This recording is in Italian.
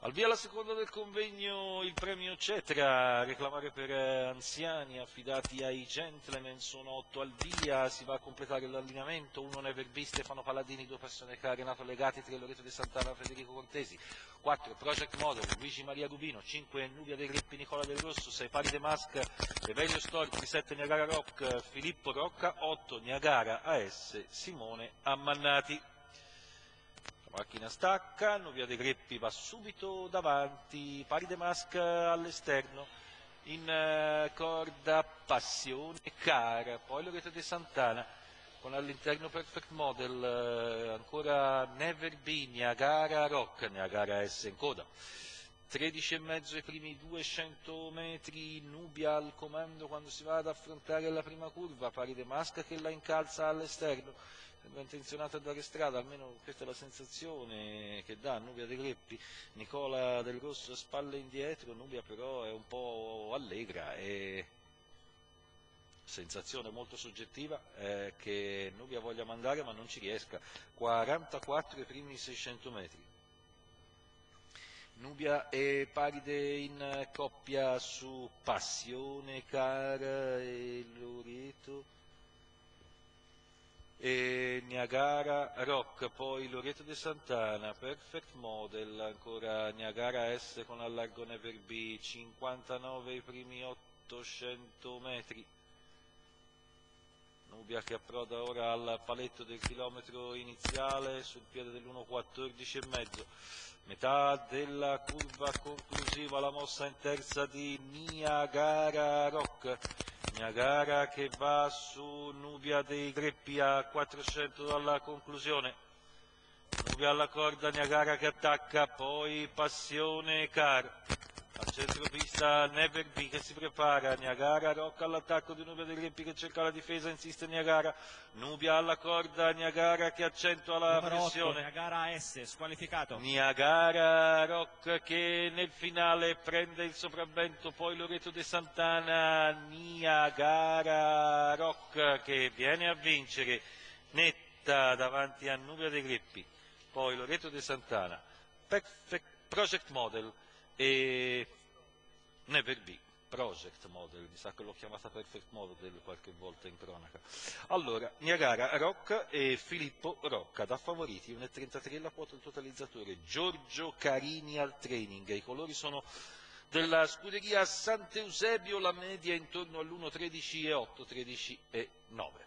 Al via la seconda del convegno il premio Cetra, reclamare per anziani affidati ai gentleman, sono 8 al via, si va a completare l'allineamento, 1 Neverby, Stefano Palladini, 2 persone care, Renato Legati, 3 Loreto De Santana, Federico Cortesi, 4 Project Model, Luigi Maria Rubino, 5 Nubia dei Greppi, Nicola Del Rosso, 6 Pari De Masca, Evelio Storzi, 7 Niagara Rock, Filippo Rocca, 8 Niagara AS, Simone Ammannati. La macchina stacca, Nubia dei Greppi va subito davanti, Pari De Masca all'esterno, in corda Passione Cara, poi Loreto De Santana con all'interno Perfect Model, ancora Neverby, Niagara Rock, Niagara S in coda. 13,5 i primi 200 metri, Nubia al comando quando si va ad affrontare la prima curva, Pari De Masca che la incalza all'esterno, sembra intenzionato a dare strada, almeno questa è la sensazione che dà Nubia dei Greppi. Nicola Del Rosso a spalle indietro, Nubia però è un po' allegra e sensazione molto soggettiva che Nubia voglia mandare ma non ci riesca. 44 i primi 600 metri. Nubia e Paride in coppia su Passione Cara e Loreto e Niagara Rock, poi Loreto De Santana, Perfect Model, ancora Niagara S con allargo Neverby, 59 i primi 800 metri. Nubia che approda ora al paletto del chilometro iniziale sul piede dell'1,14,5. Metà della curva conclusiva, la mossa in terza di Niagara Rock. Niagara che va su Nubia dei Greppi a 400 dalla conclusione. Nubia alla corda, Niagara che attacca, poi Passione Cara. Al centropista Neverby che si prepara, Niagara Rock all'attacco di Nubia dei Greppi che cerca la difesa, insiste Niagara, Nubia alla corda, Niagara che accentua la pressione. 8, Niagara S, squalificato. Niagara Rock che nel finale prende il sopravvento, poi Loreto De Santana, Niagara Rock che viene a vincere, netta davanti a Nubia dei Greppi, poi Loreto De Santana, Project Model e Neverby, Project Model, mi sa che l'ho chiamata Perfect Model qualche volta in cronaca. Allora, Niagara Rock e Filippo Rocca, da favoriti 1,33 la quota del totalizzatore, Giorgio Carini al training, i colori sono della scuderia Sant'Eusebio, la media intorno all'1,13,8, 13,9.